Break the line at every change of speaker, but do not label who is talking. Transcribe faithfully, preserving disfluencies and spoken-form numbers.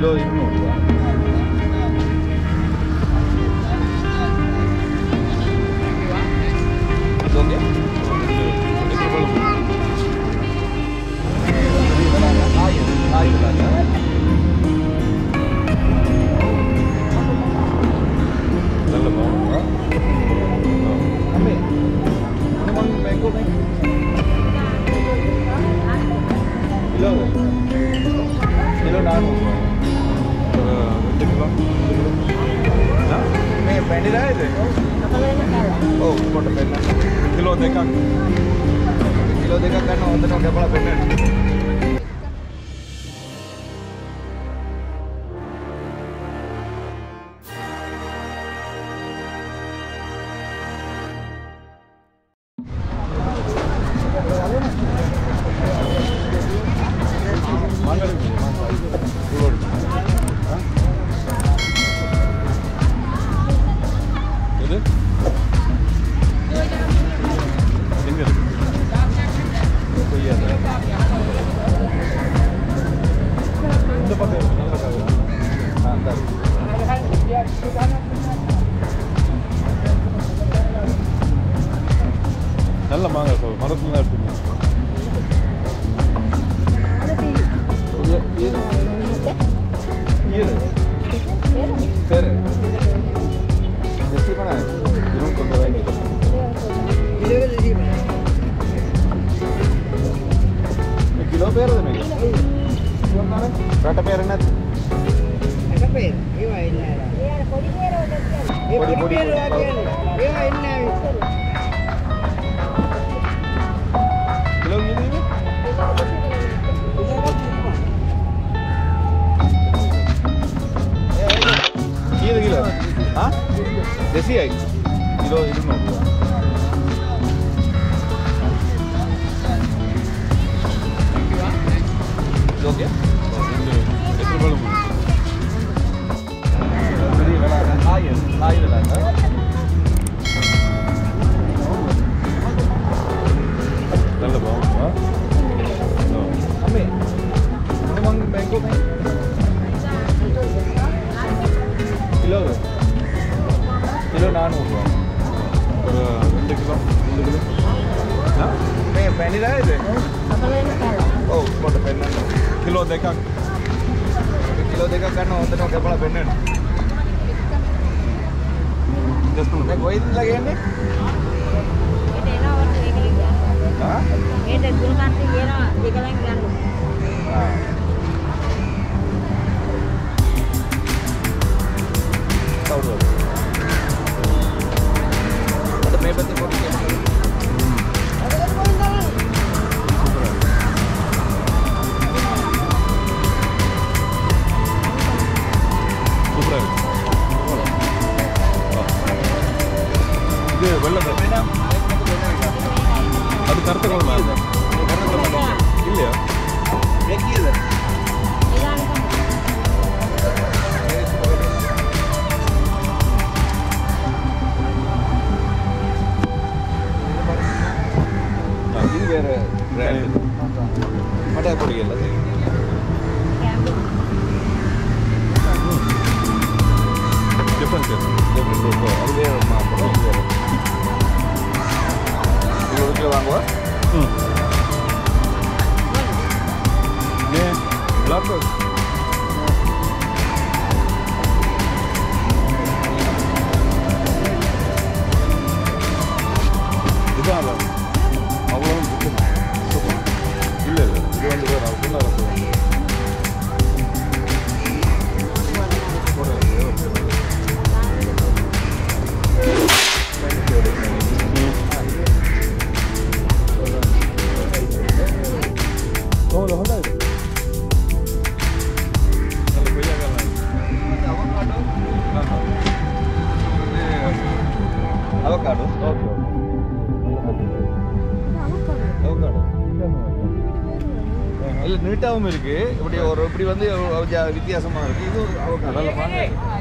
Kilo இருநூறுவா. Okay நல்ல பாவா அம்மே நம்ம mango kilo kilo नानूறு ரெண்டு கிலோ मैं पेंडी रहा है ओ कोट पेन किलो देखा किलो देखा करना होता है बड़ा पेन நல்ல மாங்காய் சார் மரத்துல தான் எடுத்துங்க சரி ரெசிபி பண்ண இருபது கொண்டு வாங்கி கிலோ பேர் ரெட்ட பேர் என்ன பேர் किलो ये नहीं ये किलो हाँ देसी है किलो इधर में जो क्या कितना बड़ा मुझे मेरी वाला आई है आई वाला है நல்ல பாவா அம்மே நம்ம மேங்கோ கிலோ கிலோ நானூறு ஒரு ரெண்டு கிலோ ரெண்டு கிலோ मैं पेनी रहा है ओ कोट पेन किलो देखा किलो देखा करना होता है बड़ा पेन जस्ट मैं कोई लगे नहीं हाँ ये तो दुकान से ये ना दिखाएंगे क्या लो हाँ ताऊ लो तो मैं बता बोल के सुपर இது வெள்ள வேணா அது கரெக்ட் கொள்மா அது கரெக்ட் கொள்மா இல்லையா வெக்கியது இது வேற பிராண்ட் மட்டை பொடி இல்ல டிஃபரன்ஸ் டிஃபரன்ஸ் அது வேற மாப்போ வேற किलो किलो வாங்குவா ம் ये ब्लॉक இதால அவ்வளவு சூப்பர் இல்ல இல்ல இது வந்து வேற அதுல வந்து ¿cómo lo jodas? Dale, voy a ganar. Avocado. Avocado. Avocado. இல்ல நீட்டாவும் இருக்கு இப்படி ஒரு இப்படி வந்து வித்தியாசமா இருக்கு இது அவகாடோ நல்ல மாங்க